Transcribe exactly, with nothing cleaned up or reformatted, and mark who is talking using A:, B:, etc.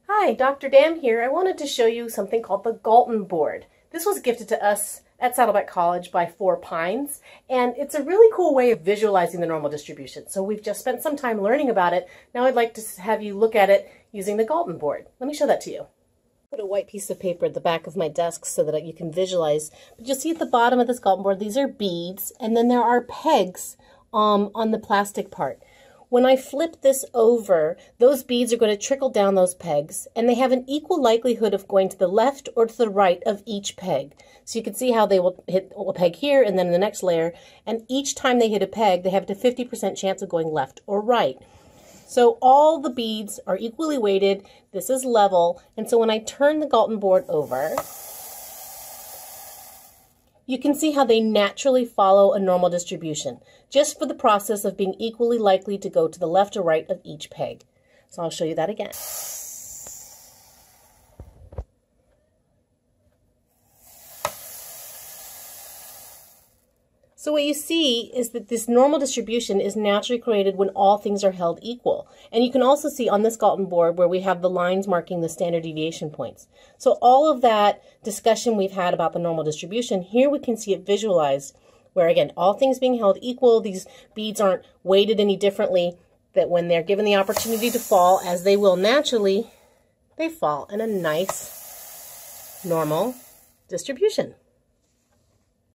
A: Hi, Doctor Dam here. I wanted to show you something called the Galton Board. This was gifted to us at Saddleback College by Four Pines, and it's a really cool way of visualizing the normal distribution. So we've just spent some time learning about it. Now I'd like to have you look at it using the Galton Board. Let me show that to you. Put a white piece of paper at the back of my desk so that you can visualize. But you'll see at the bottom of this Galton Board, these are beads, and then there are pegs um, on the plastic part. When I flip this over, those beads are going to trickle down those pegs, and they have an equal likelihood of going to the left or to the right of each peg. So you can see how they will hit a peg here and then the next layer, and each time they hit a peg, they have a fifty percent chance of going left or right. So all the beads are equally weighted, this is level, and so when I turn the Galton board over, you can see how they naturally follow a normal distribution, just for the process of being equally likely to go to the left or right of each peg. So I'll show you that again. So what you see is that this normal distribution is naturally created when all things are held equal. And you can also see on this Galton board where we have the lines marking the standard deviation points. So all of that discussion we've had about the normal distribution, here we can see it visualized where, again, all things being held equal, these beads aren't weighted any differently, that when they're given the opportunity to fall, as they will naturally, they fall in a nice, normal distribution.